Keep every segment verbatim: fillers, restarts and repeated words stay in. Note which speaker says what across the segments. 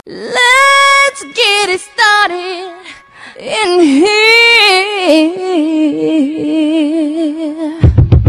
Speaker 1: Let's get it started in here.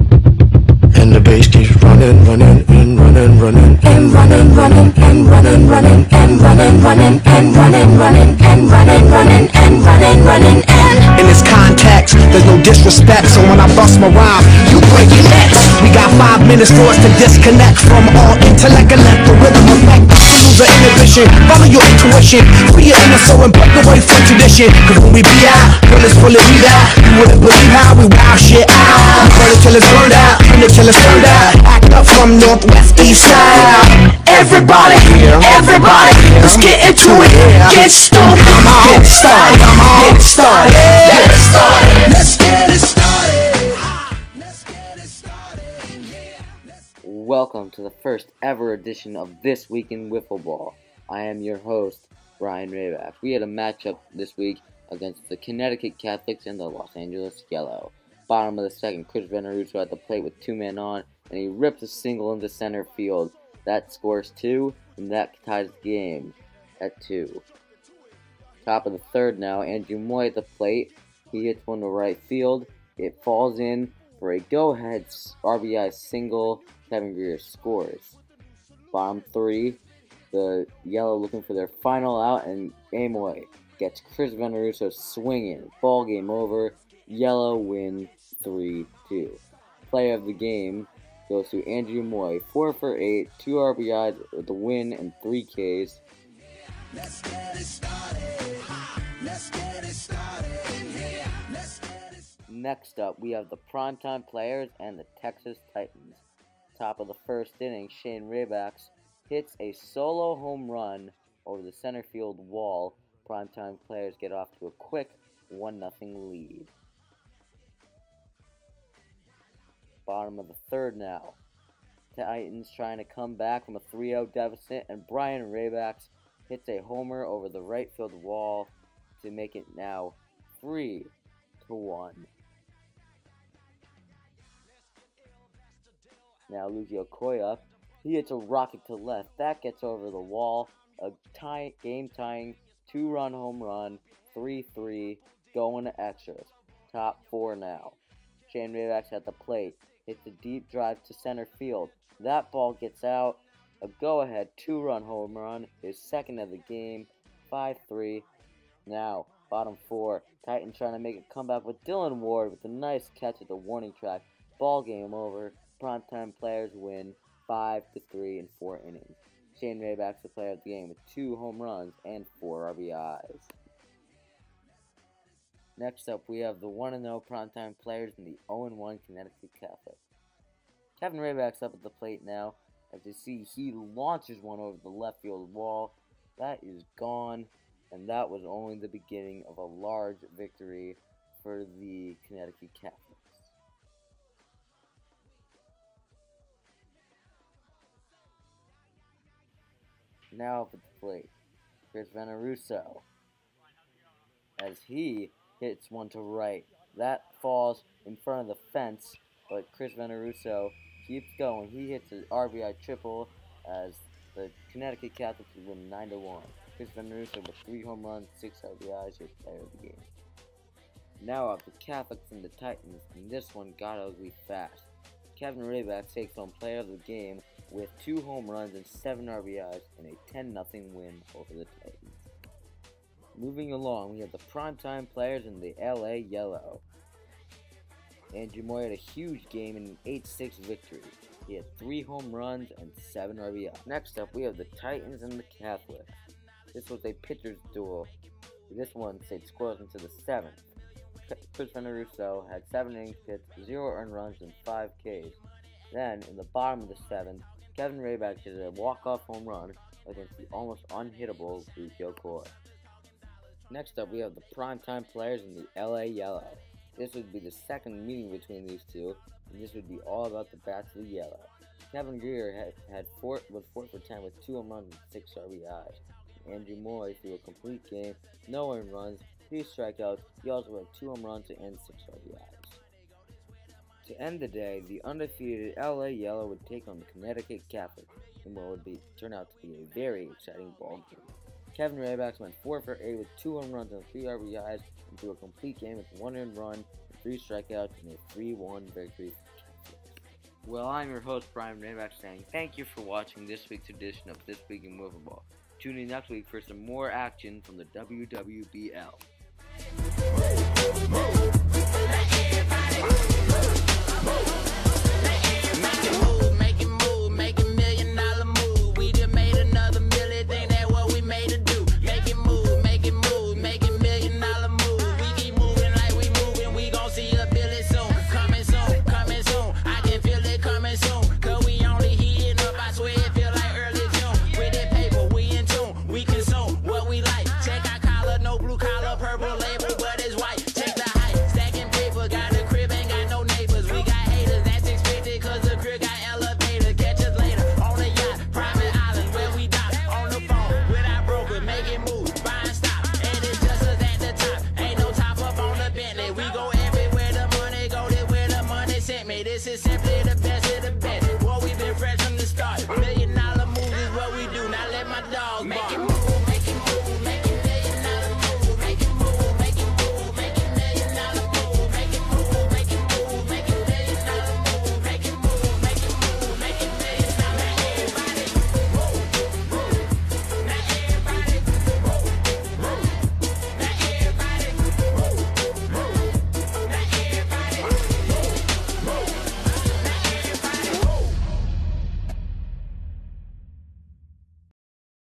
Speaker 2: And the bass keeps running, running, and running, running, and running, running, and running, running, and running, running, and running, running, and running, running, and running, running, and in this context, there's no disrespect. So when I bust my rhyme, you break your necks. We got five minutes for us to disconnect from all intellect and let the rhythm affect. Lose the inhibition, follow your intuition, free your inner soul and break away from tradition. Cause when we be out, girl, it's fully we out. You wouldn't believe how we wow shit out. We burn it till it's burned out, turn it till it's turned out. Act up from northwest, east side. Everybody, everybody, let's get into it. Get stoked, get it started, get it started, get it started. Let's get it started. Let's get it started.
Speaker 3: Welcome to the first ever edition of This Week in Wiffleball. I am your host, Brian Rayback. We had a matchup this week against the Connecticut Catholics and the Los Angeles Yellow. Bottom of the second, Chris Veneruso at the plate with two men on, and he rips a single into center field. That scores two, and that ties the game at two. Top of the third now, Andrew Moy at the plate. He hits one to right field. It falls in for a go-ahead R B I single. Kevin Greer scores. Bottom three, the Yellow looking for their final out, and Amoy gets Chris Veneruso swinging. Ball game over. Yellow win three two. Player of the game goes to Andrew Moy, four for eight, two R B Is with the win and three Ks. Let's get it started. Let's get it started in here. Let's get it started. Next up, we have the primetime Playerz and the Texas Titans. Top of the first inning, Shane Raybacks hits a solo home run over the center field wall. Primetime Playerz get off to a quick one nothing lead. Bottom of the third now. Titans trying to come back from a three oh deficit, and Brian Raybacks hits a homer over the right field wall to make it now three to one. Now Lucio Koya, he hits a rocket to left. That gets over the wall. A tie, game-tying two-run home run, three three, going to extras. Top four now. Shane Raybacks at the plate. Hits a deep drive to center field. That ball gets out. A go-ahead two-run home run. His second of the game. five three. Now, bottom four. Titans trying to make a comeback with Dylan Ward with a nice catch at the warning track. Ball game over. Primetime Playerz win five to three in four innings. Shane Raybacks the player of the game with two home runs and four R B Is. Next up, we have the one and oh primetime Playerz and the oh and one Connecticut Catholic. Kevin Raybacks up at the plate now. As you see, he launches one over the left field wall. That is gone, and that was only the beginning of a large victory for the Connecticut Catholics. Now up at the plate, Chris Veneruso, as he hits one to right. That falls in front of the fence, but Chris Veneruso keeps going. He hits an R B I triple as the Connecticut Catholics win nine to one. Chris Veneruso with three home runs, six R B Is, his player of the game. Now up the Catholics and the Titans, and this one got ugly fast. Kevin Raybacks takes home player of the game with two home runs and seven R B Is in a ten nothing win over the Titans. Moving along, we have the primetime Playerz in the L A Yellow. Andrew Moy had a huge game in an eight six victory. He had three home runs and seven R B Is. Next up, we have the Titans and the Catholics. This was a pitcher's duel. This one stayed scoreless into the seventh. Chris Veneruso had seven innings pitched, zero earned runs, and five Ks. Then, in the bottom of the seventh, Kevin Raybacks hit a walk-off home run against the almost unhittable Lucio Koya. Next up, we have the primetime Playerz in the L A Yellow. This would be the second meeting between these two, and this would be all about the bats of the Yellow. Kevin Greer had, had four, was four for ten with two home runs and six R B Is. Andrew Moy threw a complete game, no earned runs, three strikeouts. He also had two home runs and six R B Is. To end the day, the undefeated L A Yellow would take on the Connecticut Catholic in what would be, turn out to be a very exciting ball game. Kevin Raybacks went four for eight with two home runs and three R B Is and threw a complete game with one earned run and three strikeouts in a three one victory. Well, I'm your host, Brian Raybacks, saying thank you for watching this week's edition of This Week in Wiffleball. Tune in next week for some more action from the W W B L.